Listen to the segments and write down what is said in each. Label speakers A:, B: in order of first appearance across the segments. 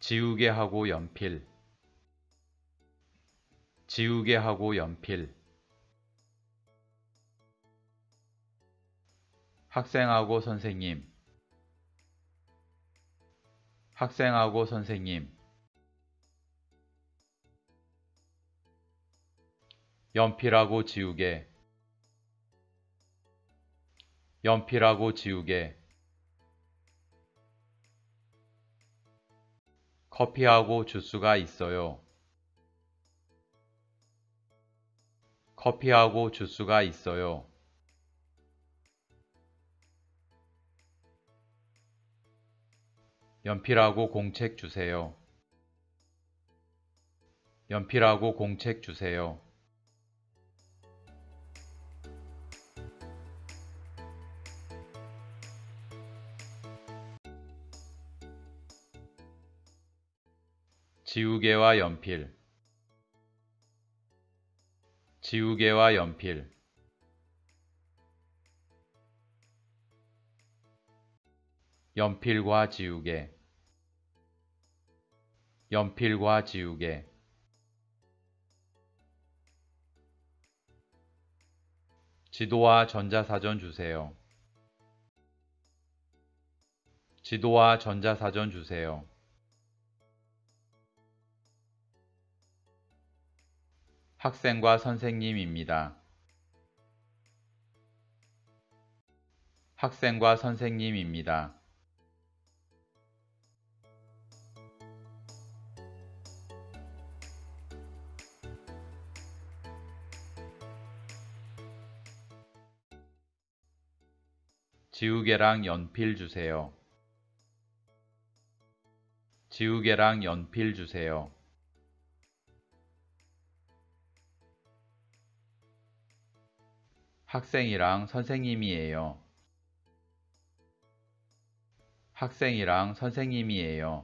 A: 지우개하고 연필, 지우개하고 연필. 학생하고 선생님, 학생하고 선생님. 연필하고 지우개, 연필하고 지우개. 커피하고 주스가 있어요. 커피하고 주스가 있어요. 연필하고 공책 주세요. 연필하고 공책 주세요. 지우개와 연필, 지우개와 연필. 연필과 지우개, 연필과 지우개. 지도와 전자사전 주세요. 지도와 전자사전 주세요. 학생과 선생님입니다. 학생과 선생님입니다. 지우개랑 연필 주세요. 지우개랑 연필 주세요. 학생이랑 선생님이에요. 학생이랑 선생님이에요.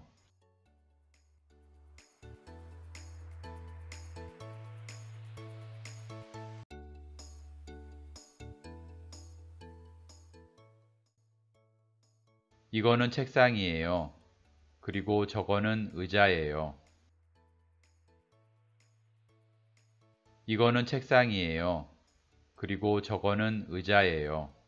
A: 이거는 책상이에요. 그리고 저거는 의자예요. 이거는 책상이에요. 그리고 저거는 의자예요.